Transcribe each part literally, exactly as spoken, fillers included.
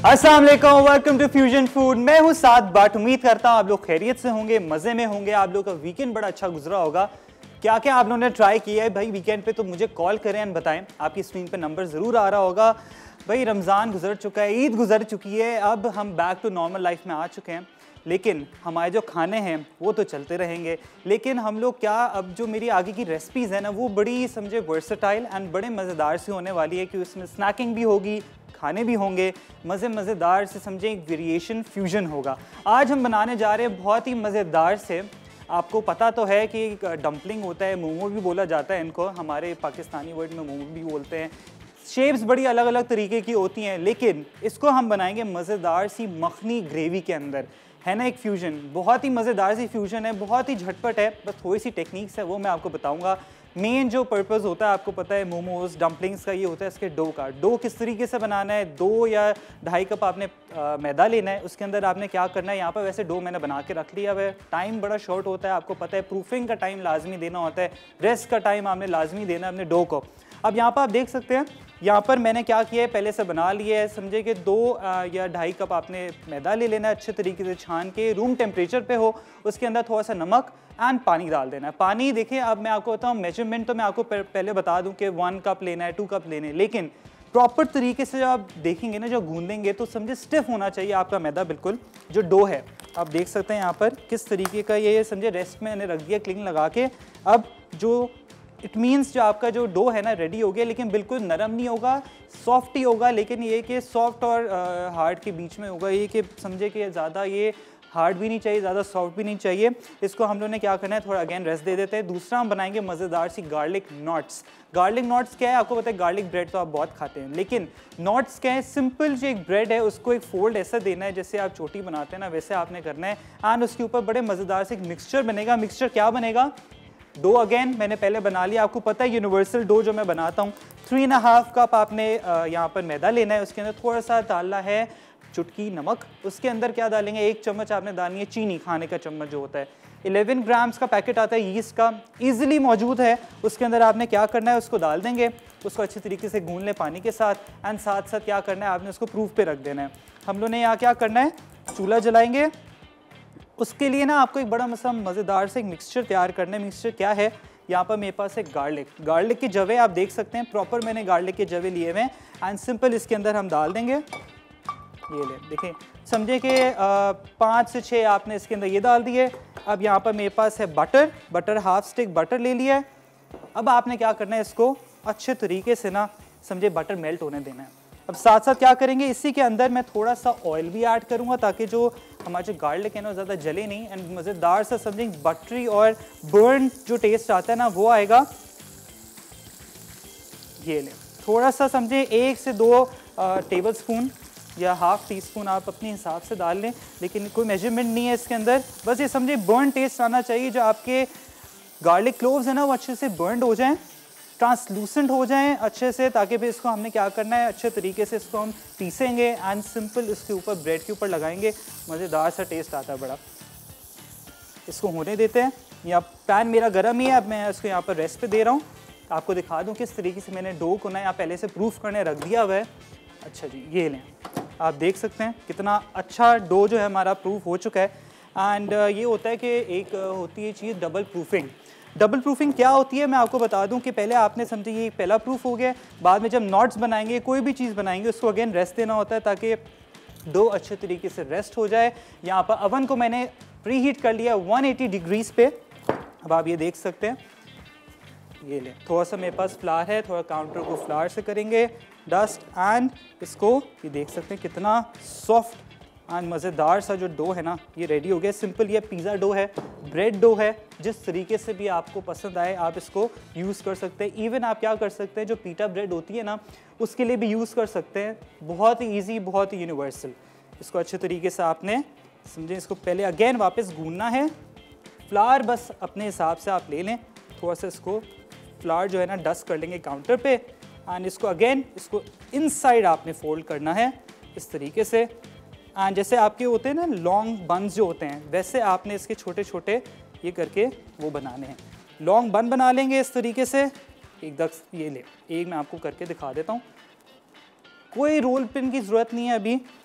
अस्सलाम वालेकुम, welcome to fusion food. मैं हूं साद बाट। उम्मीद करता हूं आप लोग खैरियत से होंगे, मज़े में होंगे। आप लोग का वीकेंड बड़ा अच्छा गुजरा होगा। क्या क्या आप लोगों ने ट्राई किया है भाई वीकेंड पे, तो मुझे कॉल करें एंड बताएं। आपकी स्क्रीन पे नंबर ज़रूर आ रहा होगा। भाई रमज़ान गुजर चुका है, ईद गुजर चुकी है, अब हम बैक टू नॉर्मल लाइफ में आ चुके हैं। लेकिन हमारे जो खाने हैं वो तो चलते रहेंगे। लेकिन हम लोग क्या, अब जो मेरी आगे की रेसिपीज़ है ना, वो बड़ी समझे वर्सेटाइल एंड बड़े मज़ेदार सी होने वाली है कि उसमें स्नैकिंग भी होगी, खाने भी होंगे, मज़े मज़ेदार से समझे एक वेरिएशन फ्यूजन होगा। आज हम बनाने जा रहे हैं बहुत ही मज़ेदार से। आपको पता तो है कि डम्पलिंग होता है, मोमो भी बोला जाता है इनको, हमारे पाकिस्तानी वर्ड में मोमो भी बोलते हैं। शेप्स बड़ी अलग अलग तरीके की होती हैं, लेकिन इसको हम बनाएंगे मज़ेदार सी मखनी ग्रेवी के अंदर। है ना एक फ्यूजन, बहुत ही मज़ेदार सी फ्यूजन है, बहुत ही झटपट है। बस थोड़ी सी टेक्निक्स है वो मैं आपको बताऊंगा। मेन जो पर्पस होता है आपको पता है मोमोज डम्पलिंग्स का, ये होता है इसके डो का। डो किस तरीके से बनाना है, दो या ढाई कप आपने आ, मैदा लेना है। उसके अंदर आपने क्या करना है, यहाँ पर वैसे डो मैंने बना के रख लिया है। टाइम बड़ा शॉर्ट होता है, आपको पता है प्रूफिंग का टाइम लाजमी देना होता है, रेस्ट का टाइम आपने लाजमी देना है अपने डो को। अब यहाँ पर आप देख सकते हैं, यहाँ पर मैंने क्या किया है, पहले से बना लिया है। समझे कि दो आ, या ढाई कप आपने मैदा ले लेना है, अच्छे तरीके से छान के, रूम टेम्परेचर पे हो। उसके अंदर थोड़ा सा नमक एंड पानी डाल देना है। पानी देखिए, अब मैं आपको बताऊँ मेजरमेंट तो मैं आपको पहले बता दूं कि वन कप लेना है, टू कप लेने, लेकिन प्रॉपर तरीके से जब आप देखेंगे ना, जो गूंदेंगे तो समझे स्टिफ होना चाहिए आपका मैदा बिल्कुल। जो डो है आप देख सकते हैं यहाँ पर किस तरीके का ये समझे रेस्ट में मैंने रख दिया क्लिंग लगा के। अब जो इट मीन्स जो आपका जो डो है ना रेडी हो गया, लेकिन बिल्कुल नरम नहीं होगा, सॉफ्ट ही होगा। लेकिन ये कि सॉफ्ट और हार्ड के बीच में होगा, ये कि समझे कि ज़्यादा ये हार्ड भी नहीं चाहिए, ज़्यादा सॉफ्ट भी नहीं चाहिए। इसको हम लोगों ने क्या करना है, थोड़ा अगेन रेस्ट दे देते हैं। दूसरा हम बनाएंगे मज़ेदार सी गार्लिक नॉट्स। गार्लिक नॉट्स क्या है, आपको पता है गार्लिक ब्रेड तो आप बहुत खाते हैं, लेकिन नॉट्स क्या है, सिंपल जो एक ब्रेड है उसको एक फोल्ड ऐसा देना है जैसे आप चोटी बनाते हैं ना, वैसे आपने करना है। एंड उसके ऊपर बड़े मज़ेदार से एक मिक्सचर बनेगा। मिक्सचर क्या बनेगा, डो अगेन मैंने पहले बना लिया। आपको पता है यूनिवर्सल डो जो मैं बनाता हूँ, थ्री एंड हाफ कप आपने यहाँ पर मैदा लेना है। उसके अंदर थोड़ा सा डालना है चुटकी नमक। उसके अंदर क्या डालेंगे, एक चम्मच आपने डालनी है चीनी, खाने का चम्मच जो होता है। इलेवन ग्राम्स का पैकेट आता है यीस्ट का, इजीली मौजूद है। उसके अंदर आपने क्या करना है, उसको डाल देंगे, उसको अच्छी तरीके से गूंद लें पानी के साथ। एंड साथ साथ क्या करना है, आपने उसको प्रूफ पे रख देना है। हम लोग ने यहाँ क्या करना है, चूल्हा जलाएंगे। उसके लिए ना आपको एक बड़ा मसा मज़ेदार से एक मिक्सचर तैयार करना है। मिक्सचर क्या है, यहाँ पर मेरे पास है गार्लिक। गार्लिक के जवे आप देख सकते हैं, प्रॉपर मैंने गार्लिक के जवे लिए हुए हैं। एंड सिंपल इसके अंदर हम डाल देंगे, ये ले देखें, समझे कि पाँच से छः आपने इसके अंदर ये डाल दिए। अब यहाँ पर मेरे पास है butter, butter half stick butter ले लिया है। अब आपने क्या करना है, इसको अच्छे तरीके से ना समझे बटर मेल्ट होने देना है। अब साथ साथ क्या करेंगे, इसी के अंदर मैं थोड़ा सा ऑयल भी ऐड करूँगा ताकि जो हमारा जो गार्लिक है ना ज़्यादा जले नहीं। एंड मज़ेदार सा समझे बटरी और बर्न जो टेस्ट आता है ना वो आएगा। ये ले थोड़ा सा समझे एक से दो टेबल स्पून या हाफ टी स्पून आप अपने हिसाब से डाल लें, लेकिन कोई मेजरमेंट नहीं है इसके अंदर। बस ये समझे बर्न टेस्ट आना चाहिए, जो आपके गार्लिक क्लोव्स है ना वो अच्छे से बर्न हो जाएं, ट्रांसलूसेंट हो जाएं अच्छे से, ताकि फिर इसको हमने क्या करना है, अच्छे तरीके से इसको हम पीसेंगे एंड सिंपल इसके ऊपर ब्रेड के ऊपर लगाएंगे। मज़ेदार सा टेस्ट आता है बड़ा। इसको होने देते हैं। या पैन मेरा गर्म ही है, अब मैं इसको यहाँ पर रेस्ट पे दे रहा हूँ। आपको दिखा दूँ किस तरीके से मैंने डो को ना यहाँ पहले से प्रूफ करने रख दिया हुआ है। अच्छा जी, ये लें, आप देख सकते हैं कितना अच्छा डो जो है हमारा प्रूफ हो चुका है। एंड ये होता है कि एक होती है चीज़ डबल प्रूफिंग। डबल प्रूफिंग क्या होती है, मैं आपको बता दूं कि पहले आपने समझे ये पहला प्रूफ हो गया, बाद में जब नॉट्स बनाएंगे, कोई भी चीज़ बनाएंगे, उसको अगेन रेस्ट देना होता है ताकि डो अच्छे तरीके से रेस्ट हो जाए। यहाँ पर अवन को मैंने प्री हीट कर लिया वन एटी डिग्रीज पे। अब आप ये देख सकते हैं, ये ले थोड़ा सा मेरे पास फ्लावर है, थोड़ा काउंटर को फ्लावर से करेंगे डस्ट। एंड इसको ये देख सकते हैं कितना सॉफ्ट एंड मज़ेदार सा जो डो है ना, ये रेडी हो गया। सिंपल ये पिज़्ज़ा डो है, ब्रेड डो है, जिस तरीके से भी आपको पसंद आए आप इसको यूज़ कर सकते हैं। इवन आप क्या कर सकते हैं, जो पीटा ब्रेड होती है ना उसके लिए भी यूज़ कर सकते हैं। बहुत ही ईजी, बहुत ही यूनिवर्सल। इसको अच्छे तरीके से आपने समझे, इसको पहले अगेन वापस गूंदना है। फ्लावर बस अपने हिसाब से आप ले लें, थोड़ा सा इसको फ्लावर जो है ना डस्ट कर लेंगे काउंटर पे। एंड इसको अगेन इसको इनसाइड आपने फोल्ड करना है इस तरीके से। एंड जैसे आपके होते हैं ना लॉन्ग बन्स जो होते हैं, वैसे आपने इसके छोटे छोटे ये करके वो बनाने हैं। लॉन्ग बन बना लेंगे इस तरीके से। एक दस ये ले, एक मैं आपको करके दिखा देता हूँ। कोई रोल पिन की ज़रूरत नहीं है अभी,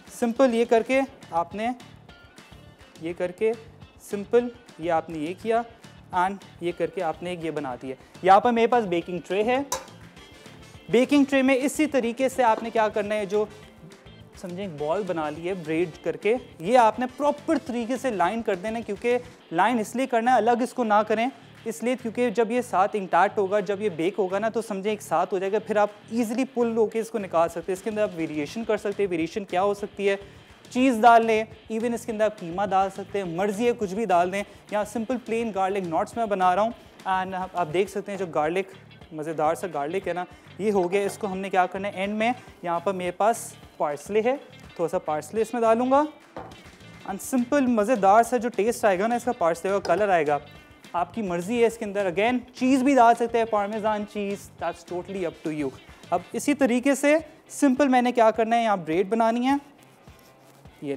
सिंपल ये करके आपने ये करके सिंपल ये आपने ये किया एंड ये करके आपने एक ये बना दिया। यहाँ पर मेरे पास बेकिंग ट्रे है। बेकिंग ट्रे में इसी तरीके से आपने क्या करना है, जो समझे एक बॉल बना ली है ब्रेड करके, ये आपने प्रॉपर तरीके से लाइन कर देना है। क्योंकि लाइन इसलिए करना है, अलग इसको ना करें इसलिए क्योंकि जब ये साथ इंटैक्ट होगा, जब ये बेक होगा ना, तो समझे एक साथ हो जाएगा, फिर आप इजीली पुल होके इसको निकाल सकते हैं। इसके अंदर आप वेरिएशन कर सकते हैं। वेरिएशन क्या हो सकती है, चीज़ डाल लें, इवन इसके अंदर आप कीमा डाल सकते हैं, मर्जी है कुछ भी डाल दें। यहाँ सिंपल प्लेन गार्लिक नॉट्स मैं बना रहा हूँ एंड आप देख सकते हैं जो गार्लिक मज़ेदार सा गार्लिक है ना, ये हो गया। इसको हमने क्या करना है एंड में, यहाँ पर मेरे पास पार्सले है, थोड़ा सा पार्सले इसमें डालूंगा एंड सिंपल मज़ेदार सा जो टेस्ट आएगा ना इसका, पार्सले का कलर आएगा, आपकी मर्ज़ी है। इसके अंदर अगेन चीज़ भी डाल सकते हैं, parmesan cheese, that's totally up to you. अब इसी तरीके से सिंपल मैंने क्या करना है, यहाँ ब्रेड बनानी है, ये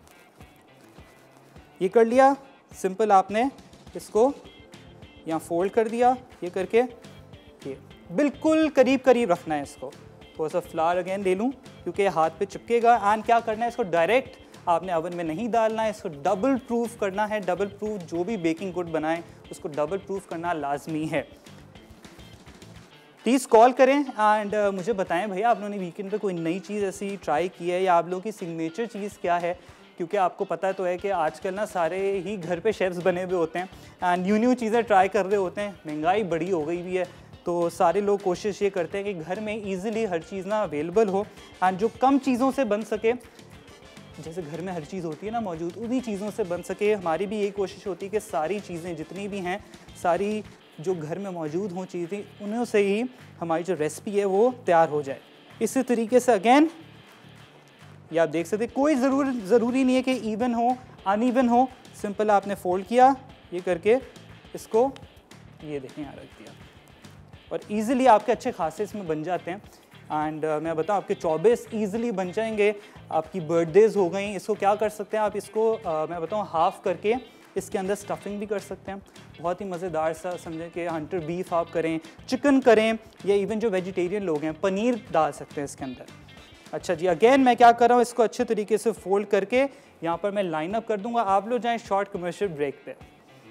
ये कर लिया। सिंपल आपने इसको यहाँ फोल्ड कर दिया, ये करके ये बिल्कुल करीब करीब रखना है इसको। थोड़ा सा फ्लावर अगेन ले लूँ क्योंकि हाथ पे चिपकेगा। एंड क्या करना है, इसको डायरेक्ट आपने ओवन में नहीं डालना है, इसको डबल प्रूफ करना है। डबल प्रूफ जो भी बेकिंग गुड बनाएं उसको डबल प्रूफ करना लाजमी है। प्लीज़ कॉल करें एंड uh, मुझे बताएं भैया आप लोगों ने वीकेंड पे कोई नई चीज़ ऐसी ट्राई की है, या आप लोगों की सिग्नेचर चीज़ क्या है। क्योंकि आपको पता तो है कि आजकल ना सारे ही घर पे शेफ्स बने हुए होते हैं एंड न्यू न्यू चीज़ें ट्राई कर रहे होते हैं। महंगाई बड़ी हो गई भी है, तो सारे लोग कोशिश ये करते हैं कि घर में ईज़िली हर चीज़ ना अवेलेबल हो एंड जो कम चीज़ों से बन सके, जैसे घर में हर चीज़ होती है ना मौजूद, उन्हीं चीज़ों से बन सके। हमारी भी यही कोशिश होती है कि सारी चीज़ें जितनी भी हैं, सारी जो घर में मौजूद हों चीज़ें, उन्हीं से ही हमारी जो रेसिपी है वो तैयार हो जाए। इसी तरीके से अगेन ये आप देख सकते हैं, कोई ज़रूर ज़रूरी नहीं है कि इवन हो अनइवन हो। सिंपल आपने फोल्ड किया, ये करके इसको ये देखें यहाँ रख दिया और इजीली आपके अच्छे खासे इसमें बन जाते हैं। एंड uh, मैं बताऊँ आपके चौबीस ईजिली बन जाएंगे। आपकी बर्थडेज हो गई, इसको क्या कर सकते हैं आप, इसको uh, मैं बताऊँ हाफ़ करके इसके अंदर स्टफिंग भी कर सकते हैं। बहुत ही मज़ेदार सा, समझें कि हंटर बीफ आप करें, चिकन करें, या इवन जो वेजिटेरियन लोग हैं पनीर डाल सकते हैं इसके अंदर। अच्छा जी, अगेन मैं क्या कर रहा हूँ, इसको अच्छे तरीके से फोल्ड करके यहाँ पर मैं लाइन अप कर दूंगा। आप लोग जाएं शॉर्ट कमर्शियल ब्रेक पे।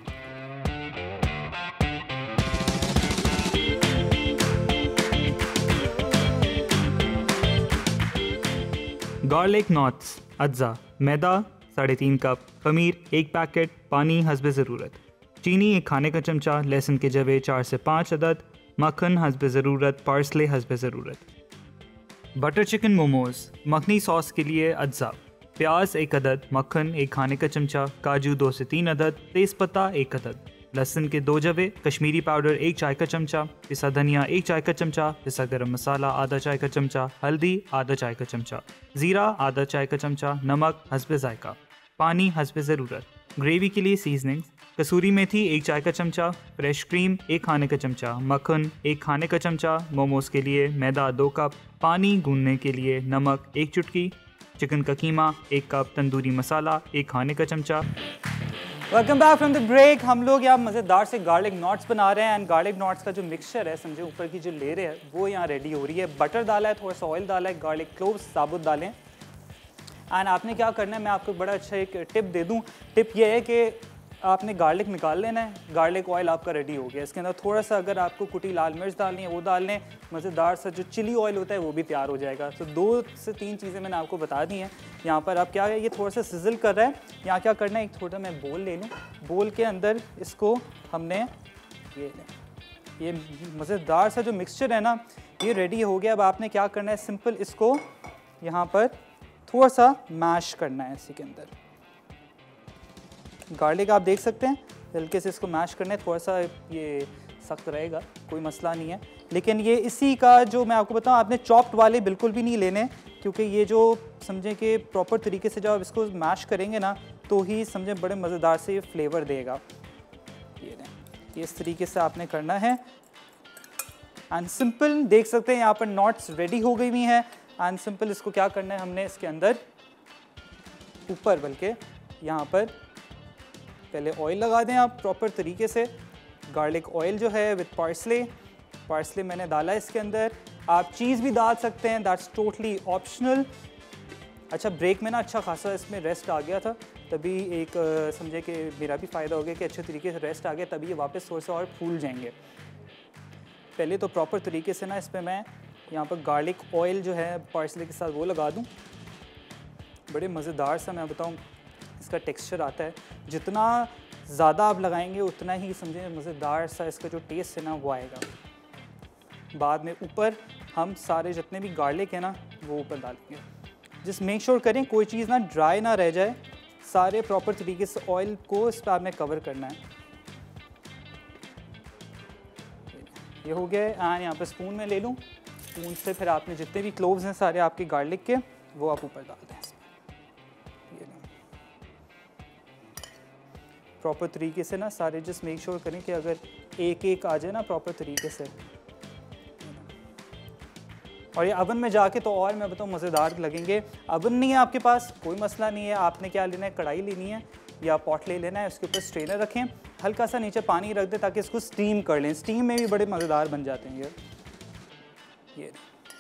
गार्लिक नॉट्स अज्जा, मैदा साढ़े तीन कप, खमीर एक पैकेट, पानी हस्बे ज़रूरत, चीनी एक खाने का चमचा, लहसुन के जवे चार से पाँच अदद, मक्खन हस्बे ज़रूरत, पार्सले हस्बे ज़रूरत। Butter chicken momos, makhani sauce के लिए अज्जा, प्याज एक अदद, मक्खन एक खाने का चमचा, काजू दो से तीन अदद, तेज़पत्ता एक अदद, लहसुन के दो जवे, कश्मीरी पाउडर एक चाय का चमचा, पिसा धनिया एक चाय का चमचा, पिसा गरम मसाला आधा चाय का चमचा, हल्दी आधा चाय का चमचा, ज़ीरा आधा चाय का चमचा, नमक हस्बे जायका, पानी हस्बे ज़रूरत। ग्रेवी के लिए सीजनिंग्स, कसूरी मेथी एक चाय का चमचा, फ्रेश क्रीम एक खाने का चमचा, मक्खन एक खाने का चमचा, मोमोज के लिए मैदा दो कप, पानी गूंदने के लिए नमक एक चुटकी, चिकन का कीमा एक कप, तंदूरी मसाला एक खाने का चमचा। Welcome back from the break. हम लोग यहाँ मज़ेदार से गार्लिक नॉट्स बना रहे हैं एंड गार्लिक नॉट्स का जो मिक्सचर है, समझे ऊपर की जो लेयर है वो यहाँ रेडी हो रही है। बटर डाला है, थोड़ा सा ऑयल डाला है, गार्लिक क्लोव्स साबुत डालें। एंड आपने क्या करना है, मैं आपको बड़ा अच्छा एक टिप दे दूँ। टिप ये है कि आपने गार्लिक निकाल लेना है, गार्लिक ऑयल आपका रेडी हो गया। इसके अंदर थोड़ा सा अगर आपको कुटी लाल मिर्च डालनी है वो डाल लें, मज़ेदार सा जो चिली ऑयल होता है वो भी तैयार हो जाएगा। तो दो से तीन चीज़ें मैंने आपको बता दी हैं। यहाँ पर आप क्या है, ये थोड़ा सा सिजल कर रहा है। यहाँ क्या करना है, एक थोड़ा मैं बोल ले लूँ, बोल के अंदर इसको हमने ये ये मज़ेदार सा जो मिक्सचर है ना ये रेडी हो गया। अब आपने क्या करना है, सिंपल इसको यहाँ पर थोड़ा सा मैश करना है। इसी के अंदर गार्लिक आप देख सकते हैं, हल्के से इसको मैश करना है। थोड़ा सा ये सख्त रहेगा, कोई मसला नहीं है, लेकिन ये इसी का जो मैं आपको बताऊं, आपने चॉप्ड वाले बिल्कुल भी नहीं लेने, क्योंकि ये जो समझें कि प्रॉपर तरीके से जब आप इसको मैश करेंगे ना तो ही समझें बड़े मज़ेदार से ये फ्लेवर देगा। ये ये इस तरीके से आपने करना है एंड सिंपल देख सकते हैं यहाँ पर नॉट्स रेडी हो गई हुई हैं। एंड सिंपल इसको क्या करना है, हमने इसके अंदर ऊपर बल्कि यहाँ पर पहले ऑयल लगा दें आप प्रॉपर तरीके से। गार्लिक ऑयल जो है विद पार्सले, पार्सले मैंने डाला है इसके अंदर। आप चीज़ भी डाल सकते हैं, दैट्स टोटली ऑप्शनल। अच्छा ब्रेक में ना अच्छा खासा इसमें रेस्ट आ गया था, तभी एक अ, समझे कि मेरा भी फ़ायदा हो गया कि अच्छे तरीके से रेस्ट आ गया, तभी ये वापस थोड़ा सा और फूल जाएंगे। पहले तो प्रॉपर तरीके से ना इस पर मैं यहाँ पर गार्लिक ऑयल जो है पार्सले के साथ वो लगा दूँ। बड़े मज़ेदार सा मैं बताऊँ इसका टेक्सचर आता है, जितना ज़्यादा आप लगाएंगे उतना ही समझे मज़ेदार सा इसका जो टेस्ट है ना वो आएगा। बाद में ऊपर हम सारे जितने भी गार्लिक है ना वो ऊपर डालेंगे। जस्ट मेक श्योर करें कोई चीज़ ना ड्राई ना रह जाए, सारे प्रॉपर तरीके से ऑयल को इस पर आपने कवर करना है। ये हो गया है। यहाँ पे स्पून में ले लूँ, स्पून से फिर आपने जितने भी क्लोव्स हैं सारे आपके गार्लिक के वो आप ऊपर डाल दें। प्रॉपर तरीके से ना सारे जस्ट मेक श्योर करें कि अगर एक एक आ जाए ना प्रॉपर तरीके से। और ये अवन में जाके तो और मैं बताऊँ मज़ेदार लगेंगे। अवन नहीं है आपके पास कोई मसला नहीं है, आपने क्या लेना है कढ़ाई लेनी है या पॉट ले लेना है, उसके ऊपर स्ट्रेनर रखें, हल्का सा नीचे पानी रख दें ताकि इसको स्टीम कर लें। स्टीम में भी बड़े मज़ेदार बन जाते हैं ये ये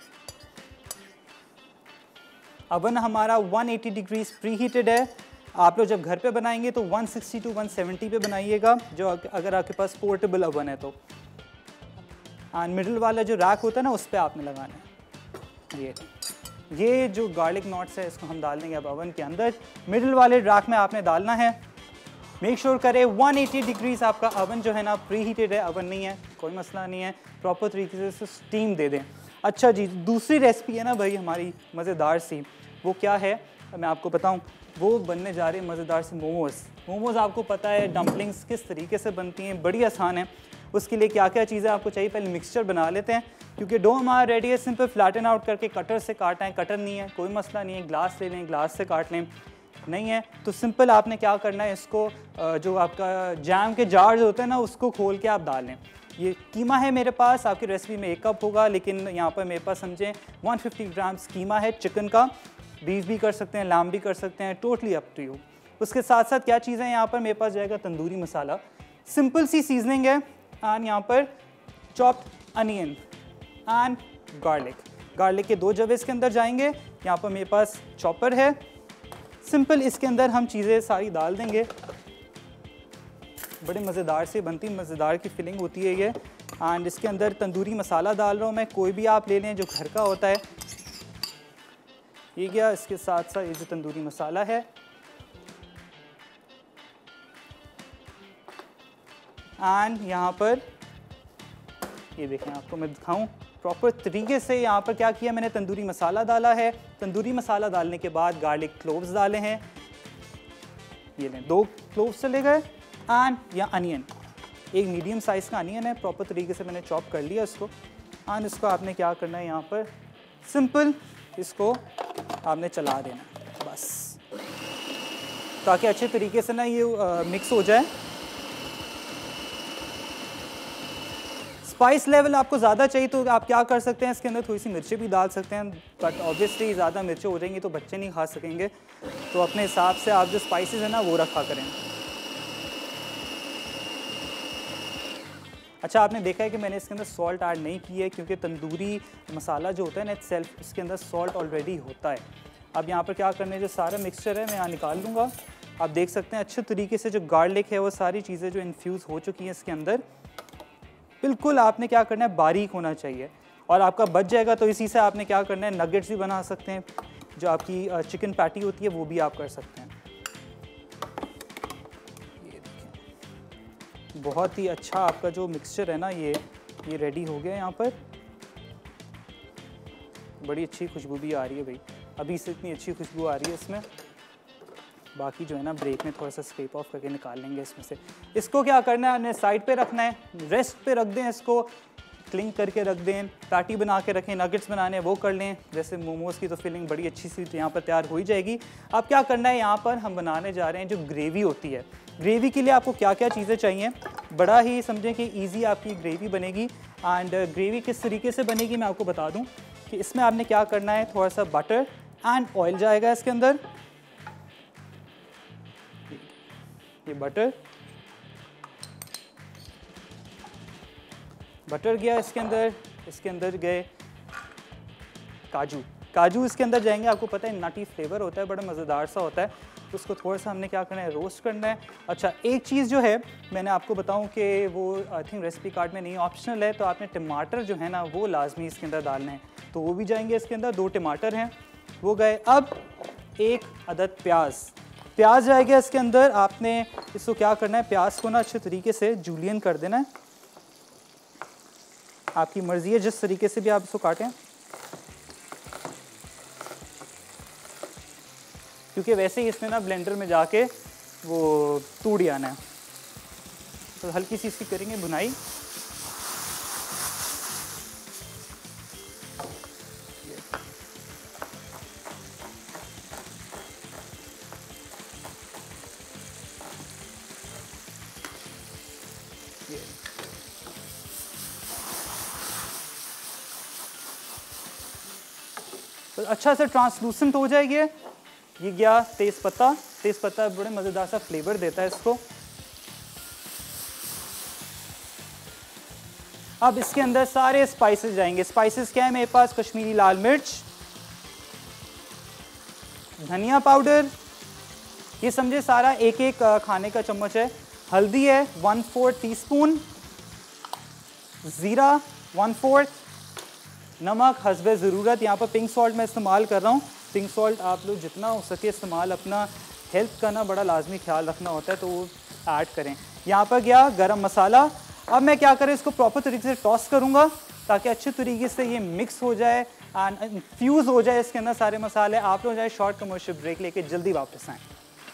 अवन हमारा one eighty degrees preheated है। आप लोग जब घर पे बनाएंगे तो one sixty to one seventy पे बनाइएगा, जो अगर आपके पास पोर्टेबल अवन है तो। एंड मिडिल वाला जो रैक होता है ना उस पर आपने लगाना है। ये ये जो गार्लिक नॉट्स है इसको हम डाल देंगे अब अवन के अंदर। मिडिल वाले रैक में आपने डालना है। मेक श्योर करें वन एटी डिग्रीज आपका अवन जो है ना प्री हीटेड है, अवन नहीं है कोई मसला नहीं है, प्रॉपर तरीके से स्टीम दे दें। अच्छा जी, दूसरी रेसिपी है ना भाई हमारी मज़ेदार सी, वो क्या है मैं आपको बताऊं। वो बनने जा रही है मज़ेदार से मोमोज़। मोमोज़ आपको पता है डम्पलिंग्स किस तरीके से बनती हैं, बड़ी आसान है। उसके लिए क्या क्या चीज़ें आपको चाहिए, पहले मिक्सचर बना लेते हैं क्योंकि डो हमारा रेडी है। सिंपल फ्लैटन आउट करके कटर से काटना है, कटर नहीं है कोई मसला नहीं है, ग्लास ले लें ग्लास से काट लें, नहीं है तो सिंपल आपने क्या करना है इसको जो आपका जैम के जार्स होते हैं ना उसको खोल के आप डाल लें। ये कीमा है मेरे पास, आपकी रेसिपी में एक कप होगा लेकिन यहाँ पर मेरे पास समझें वन फिफ्टी ग्राम्स कीमा है चिकन का, बीफ भी कर सकते हैं लैम भी कर सकते हैं, टोटली अप टू यू। उसके साथ साथ क्या चीज़ें हैं यहाँ पर मेरे पास जाएगा तंदूरी मसाला, सिंपल सी सीजनिंग है, एंड यहाँ पर chopped onion and garlic. Garlic के दो जवे इसके अंदर जाएंगे। यहाँ पर मेरे पास चॉपर है, सिंपल इसके अंदर हम चीज़ें सारी डाल देंगे। बड़े मज़ेदार से बनती, मज़ेदार की फीलिंग होती है ये। एंड इसके अंदर तंदूरी मसाला डाल रहा हूँ मैं, कोई भी आप ले लें जो घर का होता है। ये गया, इसके साथ साथ ये जो तंदूरी मसाला है एंड यहाँ पर ये देखें आपको मैं दिखाऊं प्रॉपर तरीके से। यहाँ पर क्या किया मैंने, तंदूरी मसाला डाला है। तंदूरी मसाला डालने के बाद गार्लिक क्लोव्स डाले हैं, ये लें दो क्लोव्स चले गए। एंड यहाँ अनियन, एक मीडियम साइज़ का अनियन है, प्रॉपर तरीके से मैंने चॉप कर लिया इसको। एंड इसको आपने क्या करना है, यहाँ पर सिंपल इसको आपने चला देना बस, ताकि अच्छे तरीके से ना ये आ, मिक्स हो जाए। स्पाइस लेवल आपको ज़्यादा चाहिए तो आप क्या कर सकते हैं, इसके अंदर थोड़ी सी मिर्चें भी डाल सकते हैं, बट ऑब्वियसली ज़्यादा मिर्चें हो जाएंगी तो बच्चे नहीं खा सकेंगे, तो अपने हिसाब से आप जो स्पाइसेस है ना वो रखा करें। अच्छा, आपने देखा है कि मैंने इसके अंदर सॉल्ट ऐड नहीं की है क्योंकि तंदूरी मसाला जो होता है ना इट सेल्फ इसके अंदर सॉल्ट ऑलरेडी होता है। अब यहाँ पर क्या करना है, जो सारा मिक्सचर है मैं यहाँ निकाल लूँगा। आप देख सकते हैं अच्छे तरीके से जो गार्लिक है वो सारी चीज़ें जो इन्फ्यूज़ हो चुकी हैं इसके अंदर। बिल्कुल आपने क्या करना है, बारीक होना चाहिए, और आपका बच जाएगा तो इसी से आपने क्या करना है, नगेट्स भी बना सकते हैं, जो आपकी चिकन पैटी होती है वो भी आप कर सकते हैं। ये देखें बहुत ही अच्छा आपका जो मिक्सचर है ना ये ये रेडी हो गया। यहाँ पर बड़ी अच्छी खुशबू भी आ रही है भाई, अभी से इतनी अच्छी खुशबू आ रही है इसमें। बाकी जो है ना ब्रेक में थोड़ा सा स्क्रेप ऑफ करके निकाल लेंगे इसमें से। इसको क्या करना है, हमने साइड पे रखना है, रेस्ट पे रख दें, इसको क्लिंग करके रख दें, पैटी बना के रखें, नगेट्स बनाने हैं वो कर लें। जैसे मोमोज़ की तो फीलिंग बड़ी अच्छी सी यहाँ पर तैयार हो ही जाएगी। अब क्या करना है, यहाँ पर हम बनाने जा रहे हैं जो ग्रेवी होती है। ग्रेवी के लिए आपको क्या क्या चीज़ें चाहिए, बड़ा ही समझें कि ईजी आपकी ग्रेवी बनेगी। एंड ग्रेवी किस तरीके से बनेगी मैं आपको बता दूँ कि इसमें आपने क्या करना है, थोड़ा सा बटर एंड ऑयल जाएगा इसके अंदर। ये बटर बटर गया इसके अंदर, इसके अंदर गए काजू, काजू इसके अंदर जाएंगे, आपको पता है नटी फ्लेवर होता है, बड़ा मज़ेदार सा होता है। तो उसको थोड़ा सा हमने क्या करना है, रोस्ट करना है। अच्छा, एक चीज़ जो है मैंने आपको बताऊं कि वो आई थिंक रेसिपी कार्ड में नहीं, ऑप्शनल है, तो आपने टमाटर जो है ना वो लाजमी इसके अंदर डालने हैं, तो वो भी जाएंगे इसके अंदर। दो टमाटर हैं वो गए। अब एक अदद प्याज, प्याज जाएगा इसके अंदर। आपने इसको क्या करना है, प्याज को ना अच्छे तरीके से जूलियन कर देना है। आपकी मर्जी है जिस तरीके से भी आप इसको काटें, क्योंकि वैसे ही इसमें ना ब्लेंडर में जाके वो तूड़ आना है। तो हल्की सी इसकी करेंगे भुनाई। तो अच्छा से ट्रांसलूसेंट हो जाएगी। ये गया तेज पत्ता, तेज पत्ता बड़े मज़ेदार सा फ्लेवर देता है इसको। अब इसके अंदर सारे स्पाइसेस जाएंगे। स्पाइसेस क्या है मेरे पास, कश्मीरी लाल मिर्च, धनिया पाउडर, ये समझे सारा एक एक खाने का चम्मच है। हल्दी है वन फोर्थ टी स्पून, ज़ीरा वन फोर्थ, नमक हस्बे ज़रूरत। यहाँ पर पिंक सॉल्ट मैं इस्तेमाल कर रहा हूँ। पिंक सॉल्ट आप लोग जितना हो सके इस्तेमाल, अपना हेल्थ का ना बड़ा लाजमी ख्याल रखना होता है, तो वो ऐड करें। यहाँ पर गया गरम मसाला। अब मैं क्या करें, इसको प्रॉपर तरीके से टॉस करूँगा ताकि अच्छे तरीके से ये मिक्स हो जाए एंड इन्फ्यूज़ हो जाए इसके अंदर सारे मसाले। आप लोग जाए शॉर्ट कमर्शियल ब्रेक लेके जल्दी वापस आएँ।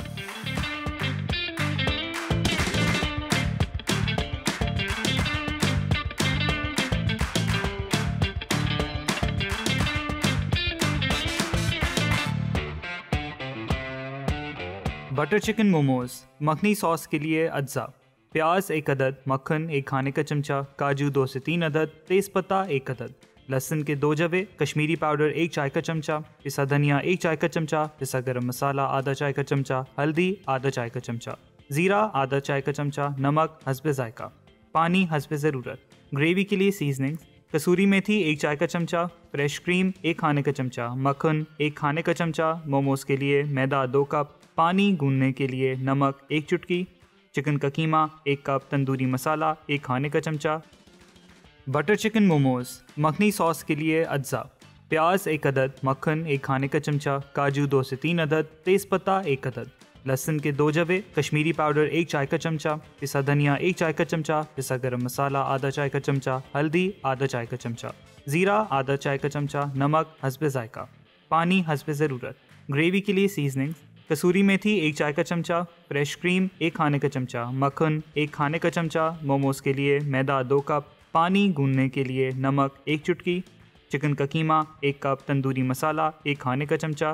Butter chicken momos. Makhani sauce के लिए अज्जा: प्याज एक अदद, मक्खन एक खाने का चमचा, काजू दो से तीन अदद, तेज़पत्ता एक अदद, लहसुन के दो जवे, कश्मीरी पाउडर एक चाय का चमचा, पिसा धनिया एक चाय का चमचा, पिसा गरम मसाला आधा चाय का चमचा, हल्दी आधा चाय का चमचा, ज़ीरा आधा चाय का चमचा, नमक हस्बे जायका, पानी हस्बे ज़रूरत। ग्रेवी के लिए सीजनिंग्स: कसूरी मेथी एक चाय का चमचा, फ्रेश क्रीम एक खाने का चमचा, मक्खन एक खाने का चमचा, मोमोज के लिए मैदा दो कप, पानी गूंदने के लिए नमक एक चुटकी, चिकन का कीमा एक कप, तंदूरी मसाला एक खाने का चमचा। Butter chicken momos. Makhani sauce के लिए अज्जा: प्याज एक अदद, मक्खन एक खाने का चमचा, काजू दो से तीन अदद, तेज़पत्ता एक अदद, लहसुन के दो जवे, कश्मीरी पाउडर एक चाय का चमचा, पिसा धनिया एक चाय का चमचा, पिसा गरम मसाला आधा चाय का चमचा, हल्दी आधा चाय का चमचा, ज़ीरा आधा चाय का चमचा, नमक हस्बे जायका, पानी हस्बे ज़रूरत। ग्रेवी के लिए सीजनिंग्स: कसूरी मेथी एक चाय का चमचा, फ्रेश क्रीम एक खाने का चमचा, मक्खन एक खाने का चमचा, मोमोज के लिए मैदा दो कप, पानी गूंदने के लिए नमक एक चुटकी, चिकन का कीमा एक कप, तंदूरी मसाला एक खाने का चमचा।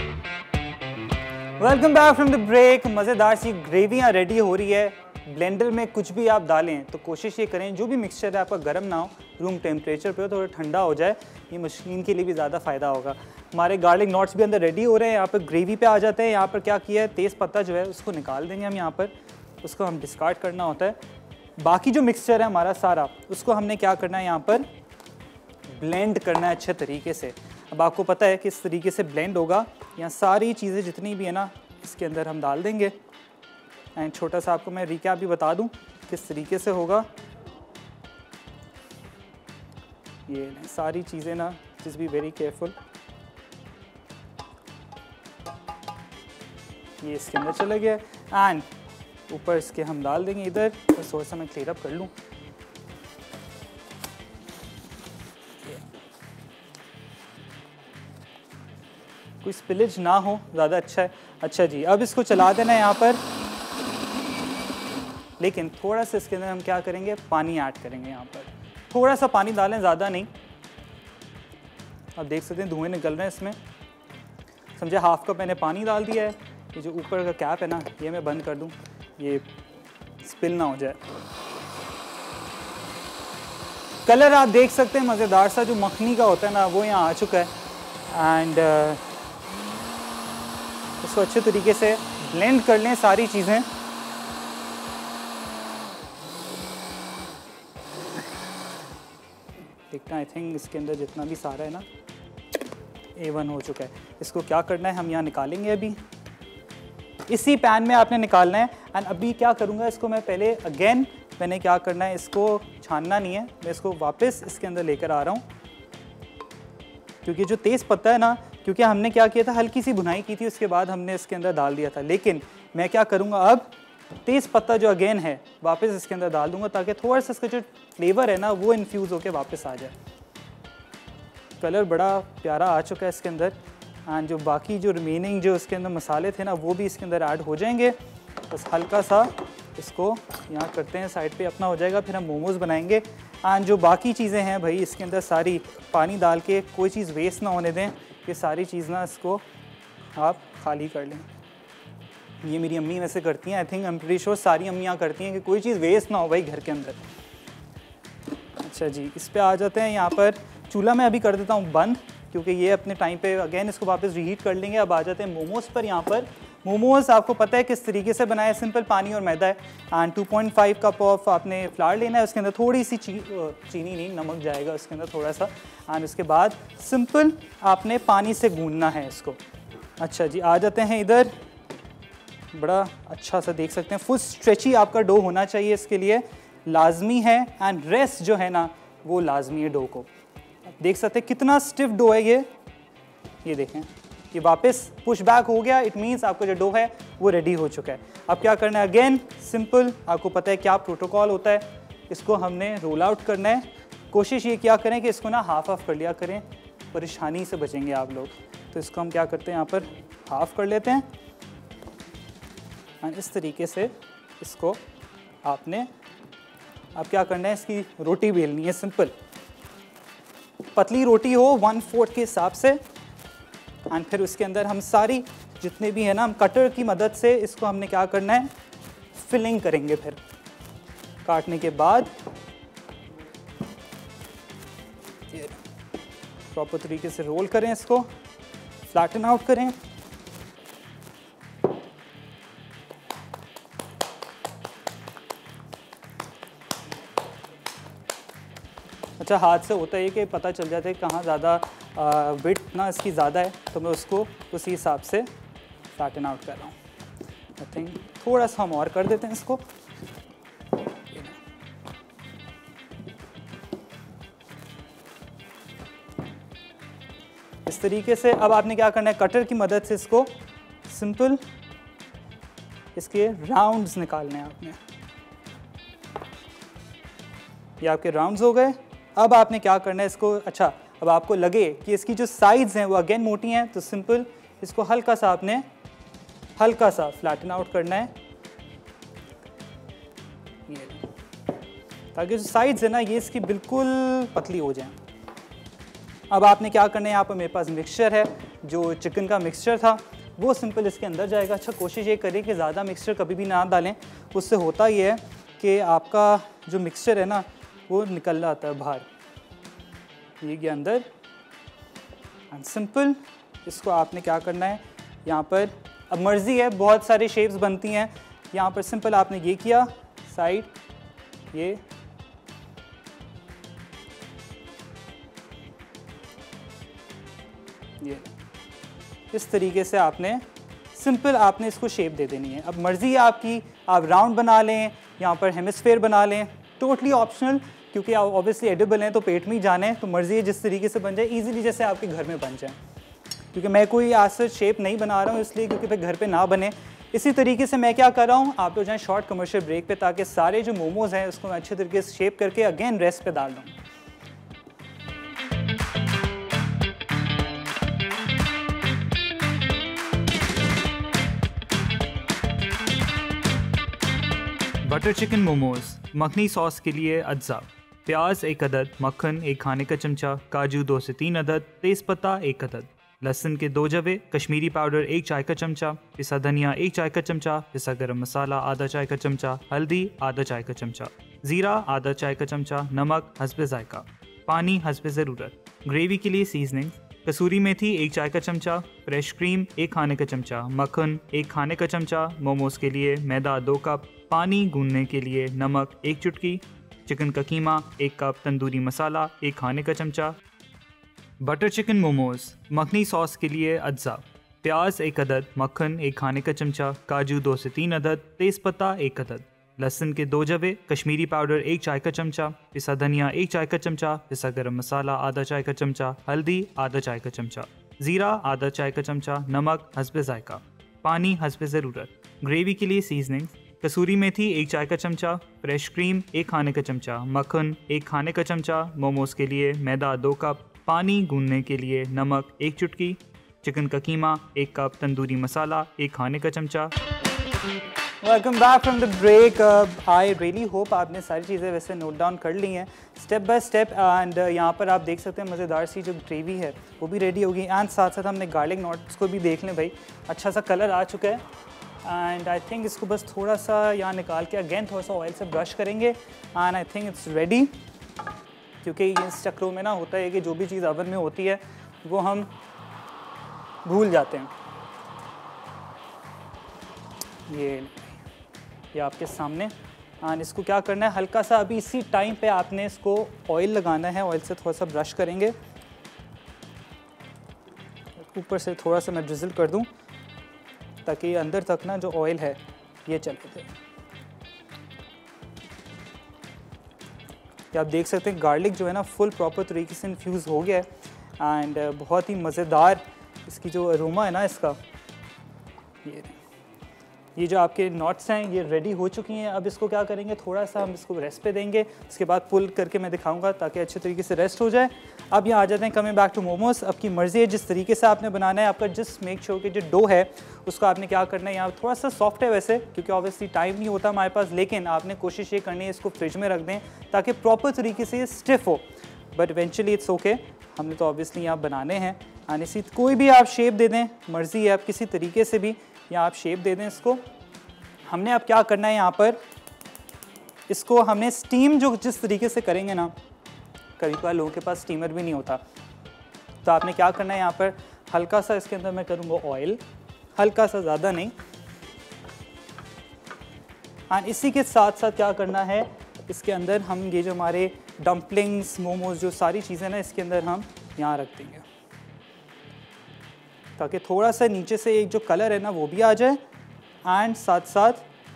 Welcome back from the break. मज़ेदार सी ग्रेवियाँ रेडी हो रही है। ब्लेंडर में कुछ भी आप डालें तो कोशिश ये करें जो भी मिक्सचर है आपका गर्म ना हो, रूम टेम्परेचर पे हो, थोड़ा ठंडा हो जाए। ये मशीन के लिए भी ज़्यादा फ़ायदा होगा। हमारे गार्लिक नॉट्स भी अंदर रेडी हो रहे हैं। यहाँ पर ग्रेवी पे आ जाते हैं। यहाँ पर क्या किया है, तेज़ पत्ता जो है उसको निकाल देंगे हम, यहाँ पर उसको हम डिस्कार्ड करना होता है। बाकी जो मिक्सचर है हमारा सारा, उसको हमने क्या करना है, यहाँ पर ब्लेंड करना है अच्छे तरीके से। अब आपको पता है किस तरीके से ब्लेंड होगा। यहाँ सारी चीज़ें जितनी भी है ना इसके अंदर हम डाल देंगे। एंड छोटा सा आपको मैं रिकैप भी बता दूं किस तरीके से होगा। ये सारी चीज़ें ना, जस्ट बी वेरी केयरफुल। ये इसके अंदर चला गया एंड ऊपर इसके हम डाल देंगे इधर। तो थोड़ा सा मैं क्लियर अप कर लूँ। कोई स्पिलेज ना हो, ज़्यादा अच्छा है। अच्छा जी, अब इसको चला देना है यहाँ पर, लेकिन थोड़ा सा इसके अंदर हम क्या करेंगे, पानी ऐड करेंगे। यहाँ पर थोड़ा सा पानी डालें, ज़्यादा नहीं। आप देख सकते हैं धुएं निकल रहे हैं इसमें, समझे। हाफ कप मैंने पानी डाल दिया है। ये जो ऊपर का कैप है ना, ये मैं बंद कर दूँ, ये स्पिल ना हो जाए। कलर आप देख सकते हैं मज़ेदार सा जो मखनी का होता है ना, वो यहाँ आ चुका है। एंड uh, इसको अच्छे तरीके से ब्लेंड कर लें सारी चीज़ें। देखना, आई थिंक इसके अंदर जितना भी सारा है ना, ए वन हो चुका है। इसको क्या करना है, हम यहाँ निकालेंगे अभी, इसी पैन में आपने निकालना है। एंड अभी क्या करूँगा, इसको मैं पहले अगेन मैंने क्या करना है, इसको छानना नहीं है, मैं इसको वापस इसके अंदर लेकर आ रहा हूँ, क्योंकि जो तेज़ पत्ता है ना, क्योंकि हमने क्या किया था, हल्की सी भुनाई की थी, उसके बाद हमने इसके अंदर डाल दिया था। लेकिन मैं क्या करूँगा, अब तेज़ पत्ता जो अगेन है वापस इसके अंदर डाल दूंगा, ताकि थोड़ा सा इसका जो फ्लेवर है ना वो इन्फ्यूज़ होकर वापस आ जाए। कलर बड़ा प्यारा आ चुका है इसके अंदर। एंड जो बाकी जो रिमेनिंग जो इसके अंदर मसाले थे ना, वो भी इसके अंदर ऐड हो जाएंगे। बस हल्का सा इसको यहाँ करते हैं, साइड पे अपना हो जाएगा, फिर हम मोमोज़ बनाएंगे। एंड जो बाकी चीज़ें हैं भाई, इसके अंदर सारी पानी डाल के कोई चीज़ वेस्ट ना होने दें, ये सारी चीज़ ना इसको आप खाली कर लें। ये मेरी अम्मी वैसे करती हैं, I think I am pretty sure सारी अम्मियाँ करती हैं कि कोई चीज़ वेस्ट ना हो भाई घर के अंदर। अच्छा जी, इस पे आ जाते हैं। यहाँ पर चूल्हा मैं अभी कर देता हूँ बंद, क्योंकि ये अपने टाइम पे अगेन इसको वापस रीहीट कर लेंगे। अब आ जाते हैं मोमोज़ पर। यहाँ पर मोमोज़ आपको पता है किस तरीके से बनाए, सिंपल पानी और मैदा है। And two point five cup of आपने फ्लावर लेना है, उसके अंदर थोड़ी सी ची, चीनी नहीं, नमक जाएगा उसके अंदर थोड़ा सा। एंड उसके बाद सिंपल आपने पानी से गूंदना है इसको। अच्छा जी, आ जाते हैं इधर। बड़ा अच्छा सा देख सकते हैं, फुल स्ट्रेची आपका डो होना चाहिए, इसके लिए लाजमी है। एंड रेस्ट जो है ना वो लाजमी है डो को। देख सकते हैं कितना स्टिफ डो है ये ये देखें, ये वापस पुश बैक हो गया, इट मीन्स आपका जो डो है वो रेडी हो चुका है। अब क्या करना है, अगेन सिंपल, आपको पता है क्या प्रोटोकॉल होता है, इसको हमने रोल आउट करना है। कोशिश ये क्या करें कि इसको ना हाफ हाफ कर लिया करें, परेशानी से बचेंगे आप लोग। तो इसको हम क्या करते हैं, यहाँ पर हाफ कर लेते हैं। और इस तरीके से इसको आपने अब क्या करना है, इसकी रोटी बेलनी है। सिंपल पतली रोटी हो वन फोर्थ के हिसाब से। एंड फिर उसके अंदर हम सारी जितने भी है ना, हम कटर की मदद से इसको हमने क्या करना है, फिलिंग करेंगे। फिर काटने के बाद प्रॉपर तरीके से रोल करें, इसको फ्लैटन आउट करें। अच्छा, हाथ से होता है कि पता चल जाता है कहाँ ज़्यादा विड्थ ना इसकी ज़्यादा है, तो मैं उसको उसी हिसाब से फ्लैटन आउट कर रहा हूँ। आई थिंक थोड़ा सा हम और कर देते हैं इसको। इस तरीके से अब आपने क्या करना है, कटर की मदद से इसको सिंपल इसके राउंड्स निकालने हैं आपने। ये आपके राउंड्स हो गए। अब आपने क्या करना है इसको, अच्छा अब आपको लगे कि इसकी जो साइड्स हैं वो अगेन मोटी हैं, तो सिंपल इसको हल्का सा आपने हल्का सा फ्लैटन आउट करना है, ये ताकि जो साइड्स है ना ये इसकी बिल्कुल पतली हो जाए। अब आपने क्या करना है, यहाँ पर मेरे पास मिक्सचर है, जो चिकन का मिक्सचर था वो सिंपल इसके अंदर जाएगा। अच्छा, कोशिश ये करें कि ज़्यादा मिक्सचर कभी भी ना डालें, उससे होता ये है कि आपका जो मिक्सचर है ना वो निकल आता है बाहर। ये गया अंदर। एंड सिंपल इसको आपने क्या करना है, यहाँ पर अब मर्ज़ी है, बहुत सारे शेप्स बनती हैं। यहाँ पर सिंपल आपने ये किया, साइड ये ये इस तरीके से आपने सिंपल आपने इसको शेप दे देनी है। अब मर्ज़ी है आपकी, आप राउंड बना लें, यहाँ पर हेमिस्फेयर बना लें, टोटली ऑप्शनल, क्योंकि आप ऑब्वियसली एडिबल हैं तो पेट में ही जाने हैं, तो मर्ज़ी है जिस तरीके से बन जाए, इजीली जैसे आपके घर में बन जाए। क्योंकि मैं कोई आज से शेप नहीं बना रहा हूँ इसलिए क्योंकि फिर घर पे ना बने। इसी तरीके से मैं क्या कर रहा हूँ, आप लोग जाएँ शॉर्ट कमर्शियल ब्रेक पे, ताकि सारे जो मोमोज़ हैं उसको मैं अच्छे तरीके से शेप करके अगेन रेस्ट पे डाल दूँ। Butter chicken momos. Makhani sauce के लिए अज्जा: प्याज एक अदद, मक्खन एक खाने का चमचा, काजू दो से तीन अदद, तेज़पत्ता एक अदद, लहसुन के दो जवे, कश्मीरी पाउडर एक चाय का चमचा, पिसा धनिया एक चाय का चमचा, पिसा गरम मसाला आधा चाय का चमचा, हल्दी आधा चाय का चमचा, ज़ीरा आधा चाय का चमचा, नमक हस्बे जायका, पानी हस्बे ज़रूरत। ग्रेवी के लिए सीजनिंग: कसूरी मेथी एक चाय का चमचा, फ्रेश क्रीम एक खाने का चमचा, मक्खन एक खाने का चमचा, मोमोज के लिए मैदा दो कप, पानी गूंदने के लिए नमक एक चुटकी, चिकन का कीमा एक कप, तंदूरी मसाला एक खाने का चमचा, butter chicken momos. Makhani sauce के लिए अज्जा: प्याज एक अदद, मक्खन एक खाने का चमचा, काजू दो से तीन अदद, तेज़पत्ता एक अदद, लहसुन के दो जवे, कश्मीरी पाउडर एक चाय का चमचा, पिसा धनिया एक चाय का चमचा, पिसा गरम मसाला आधा चाय का चमचा, हल्दी आधा चाय का चमचा, ज़ीरा आधा चाय का चमचा, नमक हस्बे जायका, पानी हस्बे ज़रूरत। ग्रेवी के लिए सीजनिंग्स: कसूरी मेथी एक चाय का चमचा, फ्रेश क्रीम एक खाने का चमचा, मक्खन एक खाने का चमचा, मोमोज के लिए मैदा दो कप, पानी गूंदने के लिए नमक एक चुटकी, चिकन का कीमा एक कप, तंदूरी मसाला एक खाने का चमचा। Welcome back from the break. I really hope आपने सारी चीज़ें वैसे नोट डाउन कर ली हैं स्टेप बाय स्टेप, एंड यहाँ पर आप देख सकते हैं मज़ेदार सी जो ग्रेवी है वो भी रेडी होगी, एंड साथ साथ हमने गार्लिक नॉट्स को भी देख लें भाई, अच्छा सा कलर आ चुका है। एंड आई थिंक इसको बस थोड़ा सा यहाँ निकाल के अगेन थोड़ा सा ऑयल से ब्रश करेंगे, and I think it's ready. क्योंकि इस चक्रों में ना होता है कि जो भी चीज़ ओवन में होती है वो हम भूल जाते हैं। ये ये आपके सामने, एंड इसको क्या करना है, हल्का सा अभी इसी टाइम पे आपने इसको ऑयल लगाना है, ऑयल से थोड़ा सा ब्रश करेंगे, ऊपर से थोड़ा सा मैं ड्रिजल कर दूं ताकि अंदर तक ना जो ऑयल है ये चले थे। आप देख सकते हैं गार्लिक जो है ना फुल प्रॉपर तरीके से इन्फ्यूज़ हो गया है, एंड बहुत ही मज़ेदार इसकी जो अरोमा है ना इसका, ये ये जो आपके नॉट्स हैं ये रेडी हो चुकी हैं। अब इसको क्या करेंगे, थोड़ा सा हम इसको रेस्ट पे देंगे, उसके बाद पुल करके मैं दिखाऊंगा ताकि अच्छे तरीके से रेस्ट हो जाए। अब यहाँ आ जाते हैं कमिंग बैक टू मोमोज। आपकी मर्ज़ी है जिस तरीके से आपने बनाना है, आपका जिस मेक श्योर के जो डो है उसको आपने क्या करना है, यहाँ थोड़ा सा सॉफ्ट है वैसे क्योंकि ऑब्वियसली टाइम नहीं होता हमारे पास, लेकिन आपने कोशिश ये करनी है इसको फ्रिज में रख दें ताकि प्रॉपर तरीके से स्टिफ हो, बट इवेंचुअली इट्स ओके। हमने तो ऑब्वियसली यहाँ बनाने हैं, एंड इसी कोई भी आप शेप दे दें, मर्ज़ी है आप किसी तरीके से भी यहाँ आप शेप दे दें इसको। हमने अब क्या करना है यहाँ पर, इसको हमने स्टीम जो जिस तरीके से करेंगे ना, कभी कभार लोगों के पास स्टीमर भी नहीं होता, तो आपने क्या करना है यहाँ पर हल्का सा इसके अंदर मैं करूँगा ऑयल, हल्का सा, ज़्यादा नहीं। और इसी के साथ साथ क्या करना है, इसके अंदर हम ये जो हमारे डम्पलिंग्स, मोमोज, जो सारी चीज़ें ना इसके अंदर हम यहाँ रख देंगे ताकि थोड़ा सा नीचे से एक जो कलर है ना वो भी आ जाए, एंड साथ साथ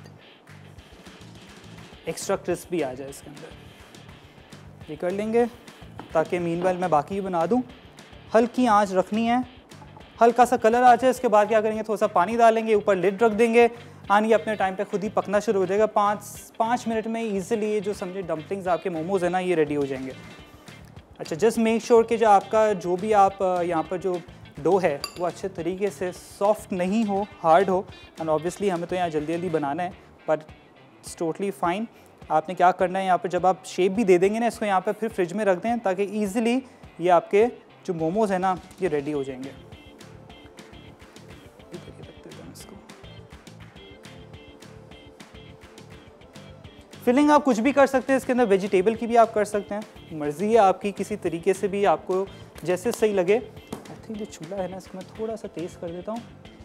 एक्स्ट्रा क्रिस्प भी आ जाए इसके अंदर। ये कर लेंगे ताकि मीनवाइल मैं बाकी बना दूं। हल्की आंच रखनी है, हल्का सा कलर आ जाए, इसके बाद क्या करेंगे, थोड़ा सा पानी डालेंगे, ऊपर लिड रख देंगे, एंड ये अपने टाइम पे खुद ही पकना शुरू हो जाएगा। पाँच पाँच मिनट में ईजिली ये जो समझे डम्पलिंग्स आपके मोमोज है ना ये रेडी हो जाएंगे। अच्छा, जस्ट मेक श्योर कि जो आपका जो भी आप यहाँ पर जो डो है वो अच्छे तरीके से सॉफ्ट नहीं हो, हार्ड हो, एंड ऑब्वियसली हमें तो यहाँ जल्दी जल्दी बनाना है, बट इट्स टोटली फाइन। आपने क्या करना है यहाँ पर, जब आप शेप भी दे देंगे ना इसको यहाँ पर, फिर फ्रिज में रख दें ताकि ईजिली ये आपके जो मोमोज है ना ये रेडी हो जाएंगे। फिलिंग आप कुछ भी कर सकते हैं, इसके अंदर वेजिटेबल की भी आप कर सकते हैं, मर्ज़ी है आपकी, किसी तरीके से भी आपको जैसे सही लगे। आई थिंक जो चूल्हा है ना इसको मैं थोड़ा सा तेज़ कर देता हूँ,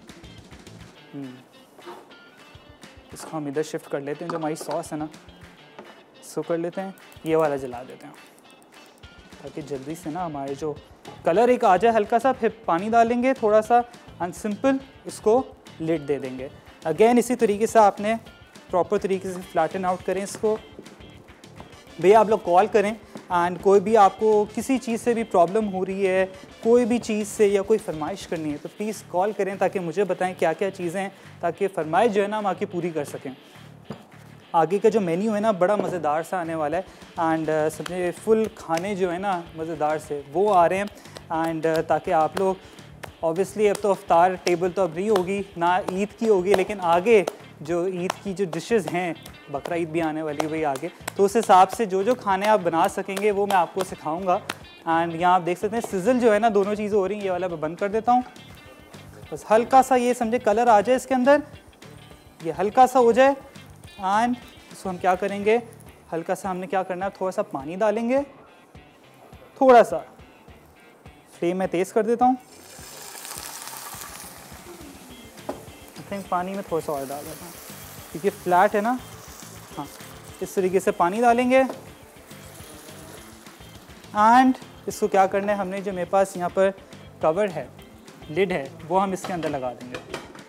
इसको हम इधर शिफ्ट कर लेते हैं। जो हमारी सॉस है ना इसको कर लेते हैं, ये वाला जला देते हैं ताकि जल्दी से ना हमारे जो कलर एक आ जाए हल्का सा, फिर पानी डालेंगे थोड़ा सा, एंड सिंपल इसको लिड दे देंगे। अगेन इसी तरीके से आपने प्रॉपर तरीके से फ्लैटन आउट करें इसको। भैया आप लोग कॉल करें, एंड कोई भी आपको किसी चीज़ से भी प्रॉब्लम हो रही है, कोई भी चीज़ से या कोई फरमाइश करनी है तो प्लीज़ कॉल करें ताकि मुझे बताएं क्या क्या चीज़ें हैं, ताकि फरमाइश जो है ना हम आके पूरी कर सकें। आगे का जो मेन्यू है ना बड़ा मज़ेदार सा आने वाला है, एंड uh, समझे फुल खाने जो है ना मज़ेदार से वो आ रहे हैं, एंड uh, ताकि आप लोग ऑब्वियसली अब तो अफ्तार टेबल तो अब नहीं होगी ना, ईद की होगी, लेकिन आगे जो ईद की जो डिशेज़ हैं, बकरा ईद भी आने वाली है भाई आगे, तो उस हिसाब से जो जो खाने आप बना सकेंगे वो मैं आपको सिखाऊंगा। एंड यहाँ आप देख सकते हैं सिजल जो है ना दोनों चीज़ें हो रही हैं, ये वाला मैं बंद कर देता हूँ। बस हल्का सा ये समझे कलर आ जाए इसके अंदर, ये हल्का सा हो जाए, एंड इसको हम क्या करेंगे, हल्का सा हमने क्या करना है, थोड़ा सा पानी डालेंगे, थोड़ा सा फ्लेम में तेज़ कर देता हूँ। आई थिंक पानी में थोड़ा सा और डाल देता हूँ क्योंकि फ्लैट है ना। हाँ, इस तरीके से पानी डालेंगे, एंड इसको क्या करना है, हमने जो मेरे पास यहाँ पर कवर है, लिड है, वो हम इसके अंदर लगा देंगे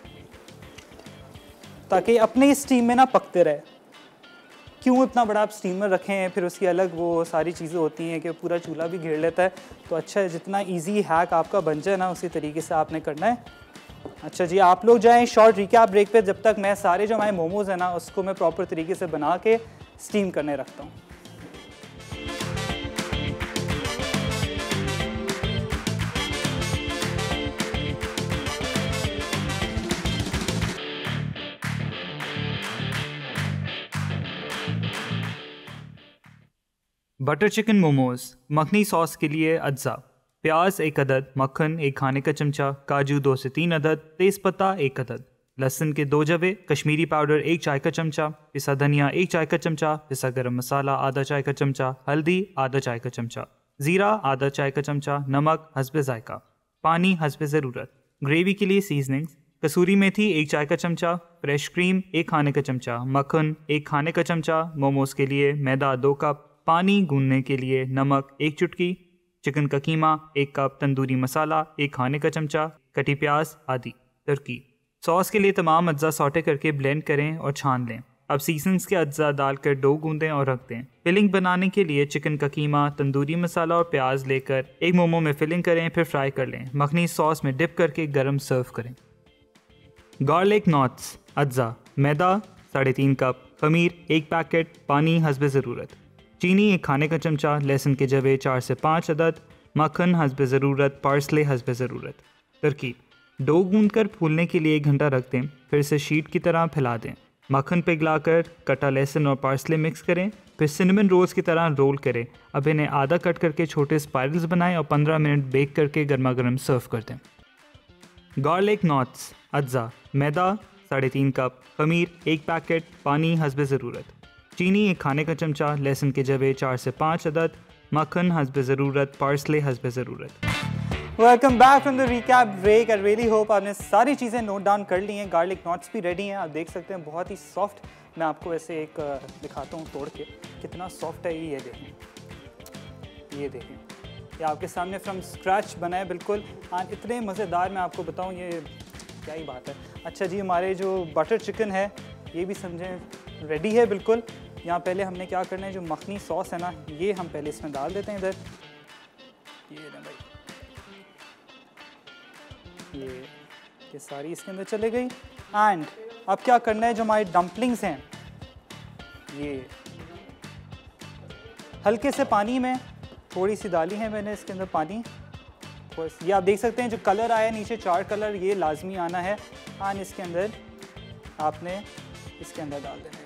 ताकि अपने स्टीम में ना पकते रहे। क्यों इतना बड़ा आप स्टीमर रखें हैं, फिर उसकी अलग वो सारी चीज़ें होती हैं कि पूरा चूल्हा भी घेर लेता है। तो अच्छा है जितना इजी हैक आपका बन जाए ना, उसी तरीके से आपने करना है। अच्छा जी, आप लोग जाएं शॉर्ट रिकैप ब्रेक पे, जब तक मैं सारे जो हमारे मोमोज़ हैं ना उसको मैं प्रॉपर तरीके से बना के स्टीम करने रखता हूँ। Butter chicken momos. Makhani sauce के लिए अज्जा: प्याज एक अदद, मक्खन एक खाने का चमचा, काजू दो से तीन अदद, तेज़पत्ता एक अदद, लहसुन के दो जवे, कश्मीरी पाउडर एक चाय का चमचा, पिसा धनिया एक चाय का चमचा, पिसा गरम मसाला आधा चाय का चमचा, हल्दी आधा चाय का चमचा, ज़ीरा आधा चाय का चमचा, नमक हस्बे जायका, पानी हस्बे ज़रूरत। ग्रेवी के लिए सीजनिंग्स: कसूरी मेथी एक चाय का चमचा, फ्रेश क्रीम एक खाने का चमचा, मक्खन एक खाने का चमचा, मोमोज के लिए मैदा दो कप, पानी गूंदने के लिए नमक एक चुटकी, चिकन का कीमा एक कप, तंदूरी मसाला एक खाने का चमचा, कटी प्याज आदि। तरकीब: सॉस के लिए तमाम अज्जा सॉटे करके ब्लेंड करें और छान लें। अब सीजन्स के अज्जा डालकर डो गूंदें और रख दें। फिलिंग बनाने के लिए चिकन का कीमा, तंदूरी मसाला और प्याज लेकर एक मोमो में फिलिंग करें, फिर फ्राई कर लें। मखनी सॉस में डिप करके गरम सर्व करें। Garlic knots. अज्जा: मैदा साढ़े तीन कप, खमीर एक पैकेट, पानी हस्बे ज़रूरत, चीनी एक खाने का चमचा, लहसुन के जवे चार से पाँच अदद, मक्खन हस्बे ज़रूरत, पार्सले हस्बे ज़रूरत। तरकीब: डो गूंदकर फूलने के लिए एक घंटा रख दें, फिर से शीट की तरह फैला दें। मक्खन पिघलाकर कटा लहसुन और पार्सले मिक्स करें, फिर सिनेमन रोल्स की तरह रोल करें। अब इन्हें आधा कट करके छोटे स्पाइरल्स बनाएं और पंद्रह मिनट बेक करके गर्मा गर्म सर्व कर दें। Garlic knots. अज्जा: मैदा साढ़े तीन कप, खमीर एक पैकेट, पानी हस्बे ज़रूरत, चीनी एक खाने का चमचा, लहसुन के जवे चार से पाँच अदद, मक्खन हस्बे ज़रूरत, पार्सले हस्बे ज़रूरत। Welcome back from the recap break. I really hope आपने सारी चीज़ें नोट डाउन कर ली हैं। गार्लिक नॉट्स भी रेडी हैं, आप देख सकते हैं, बहुत ही सॉफ्ट। मैं आपको ऐसे एक दिखाता हूँ तोड़ के कितना सॉफ्ट है। ये देखें, ये देखें, ये आपके सामने फ्रॉम स्क्रैच बना है बिल्कुल। हाँ, इतने मज़ेदार, मैं आपको बताऊँ, ये क्या ही बात है। अच्छा जी, हमारे जो बटर चिकन है ये भी समझें रेडी है बिल्कुल। यहाँ पहले हमने क्या करना है, जो मखनी सॉस है ना, ये हम पहले इसमें डाल देते हैं इधर। ये ना भाई, ये ये सारी इसके अंदर चले गई। एंड अब क्या करना है, जो हमारी डम्पलिंग्स हैं, ये हल्के से पानी में थोड़ी सी डाली है मैंने इसके अंदर पानी। बस ये आप देख सकते हैं, जो कलर आया नीचे चार कलर, ये लाजमी आना है। एंड इसके अंदर आपने इसके अंदर डाल देना है।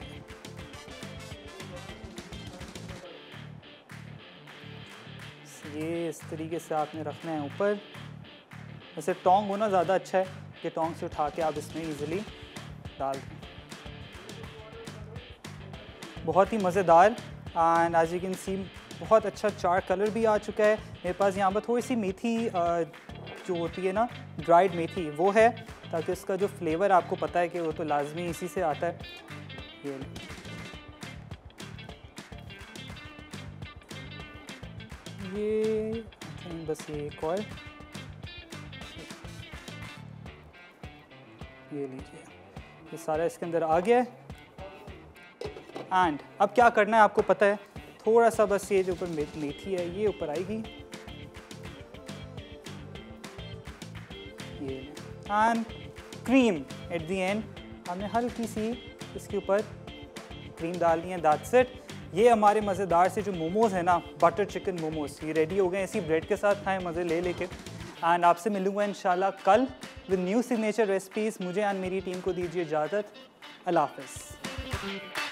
ये इस तरीके से आपने रखना है ऊपर। वैसे टोंग होना ज़्यादा अच्छा है कि टोंग से उठा के आप इसमें इजीली डाल दें। बहुत ही मज़ेदार। And as you can see बहुत अच्छा चार कलर भी आ चुका है मेरे पास। यहाँ पर थोड़ी सी मेथी जो होती है ना, ड्राइड मेथी, वो है, ताकि उसका जो फ्लेवर आपको पता है कि वो तो लाजमी इसी से आता है। ये ये बस ये एक और, ये लीजिए, ये सारा इसके अंदर आ गया है। एंड अब क्या करना है आपको पता है, थोड़ा सा बस ये जो ऊपर मेथी है ये ऊपर आएगी, ये। And cream at the end हमने हल्की सी इसके ऊपर क्रीम डालनी है। That's it. ये हमारे मज़ेदार से जो मोमोज़ है ना, बटर चिकन मोमोज़, ये रेडी हो गए। इसी ब्रेड के साथ खाएं, मज़े ले लेके। एंड आपसे मिलूंगा इंशाल्लाह कल विद न्यू सिग्नेचर रेसिपीज़। मुझे एंड मेरी टीम को दीजिए इजाज़त। अल्लाह हाफ़िज़।